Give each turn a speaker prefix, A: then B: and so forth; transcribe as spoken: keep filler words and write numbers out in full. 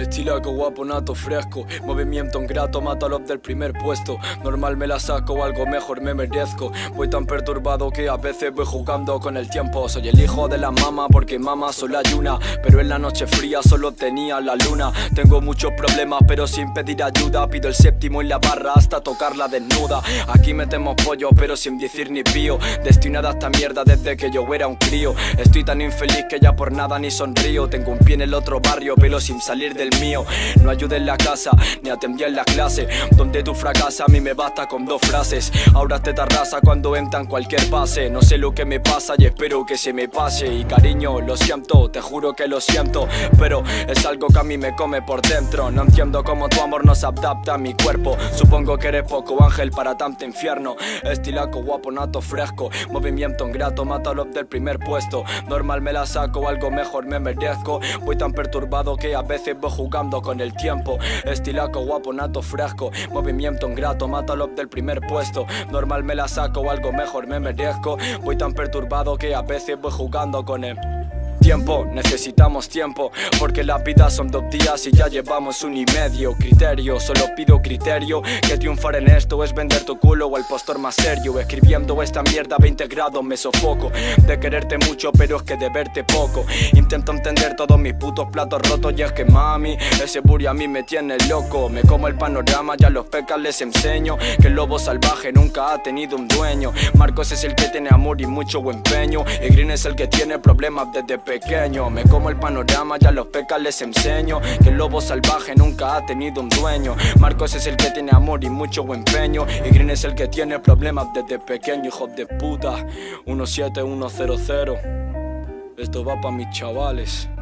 A: Estilaco, guapo, nato, fresco. Movimiento ingrato, mato a los del primer puesto. Normal me la saco, algo mejor me merezco. Voy tan perturbado que a veces voy jugando con el tiempo. Soy el hijo de la mama porque mama solo hay una. Pero en la noche fría solo tenía la luna. Tengo muchos problemas pero sin pedir ayuda. Pido el séptimo en la barra hasta tocarla desnuda. Aquí metemos pollo pero sin decir ni pío. Destinada a esta mierda desde que yo era un crío. Estoy tan infeliz que ya por nada ni sonrío. Tengo un pie en el otro barrio pero sin salir del mío. No ayudé en la casa, ni atendí en la clase. Donde tú fracasas a mí me basta con dos frases. Ahora te tarrasa cuando entran cualquier pase. No sé lo que me pasa y espero que se me pase. Y cariño, lo siento, te juro que lo siento. Pero es algo que a mí me come por dentro. No entiendo cómo tu amor no se adapta a mi cuerpo. Supongo que eres poco ángel para tanto infierno. Estilaco, guapo, nato, fresco. Movimiento ingrato, mato a los del primer puesto. Normal me la saco, algo mejor me merezco. Voy tan perturbado que a veces voy jugando con el tiempo. Estilaco, guapo, nato, fresco. Movimiento ingrato, mato a los del primer puesto. Normal me la saco, algo mejor me merezco. Voy tan perturbado que a veces voy jugando con el tiempo. Necesitamos tiempo porque la vida son dos días y ya llevamos un y medio. Criterio, solo pido criterio. Que triunfar en esto es vender tu culo o el postor más serio. Escribiendo esta mierda a veinte grados me sofoco. De quererte mucho pero es que de verte poco. Intento entender todos mis putos platos rotos. Y es que mami, ese buri a mí me tiene loco. Me como el panorama y a los pecas les enseño que el lobo salvaje nunca ha tenido un dueño. Marcos es el que tiene amor y mucho empeño. Y Green es el que tiene problemas desde pequeño. Me como el panorama y a los pecas les enseño que el lobo salvaje nunca ha tenido un dueño. Marcos es el que tiene amor y mucho empeño. Y Green es el que tiene problemas desde pequeño. Hijos de puta. uno siete uno cero cero. Esto va pa' mis chavales.